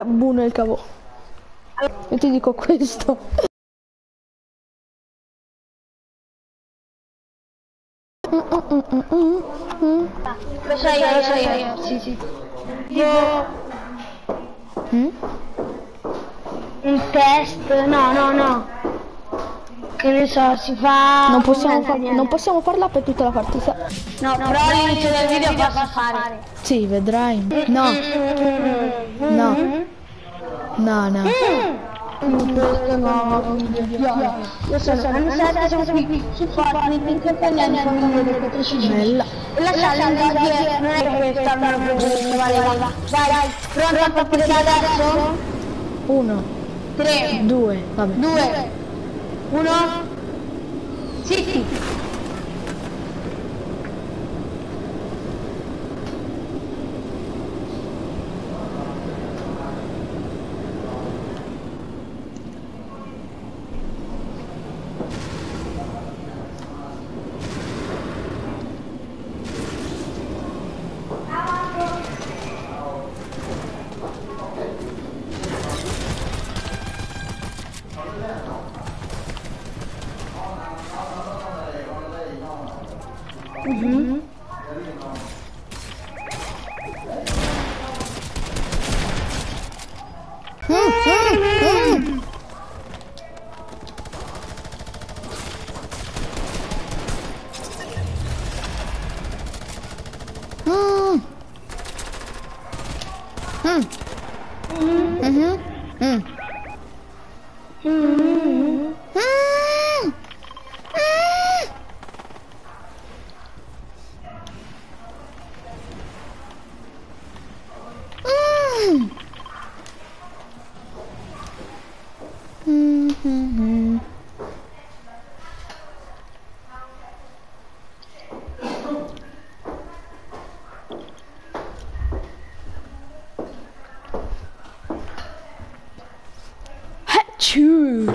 Bu nel cavo. Io ti dico questo. Lo so io. Sì. Un test, no. Che ne so, si fa... Non possiamo farla per tutta la partita. No, però all'inizio del video posso fare. Sì, vedrai. No. Questo nuovo video. Io sono Anna, siamo qui su Fortnite in compagnia di famiglia del 4C. Bella. E la challenge oggi non è questa, ma vai, pronto a partire da adesso? 1, 3, 2, vabbè. 2, 1, sì. Achoo.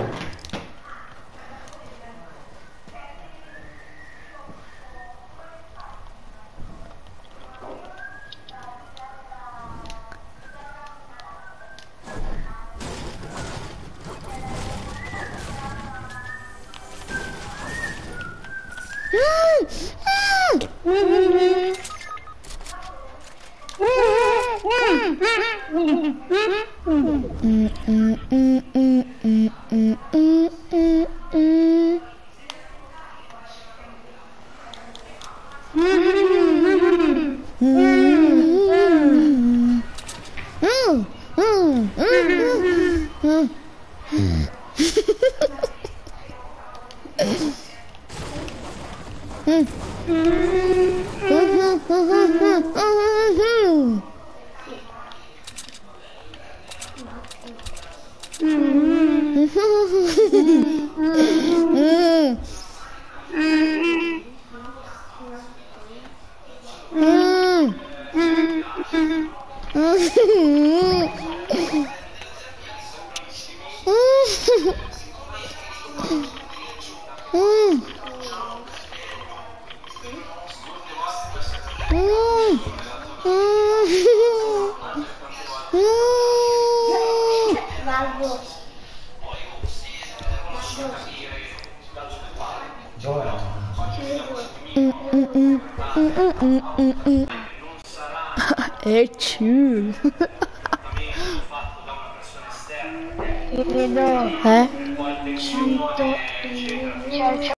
Vedo 100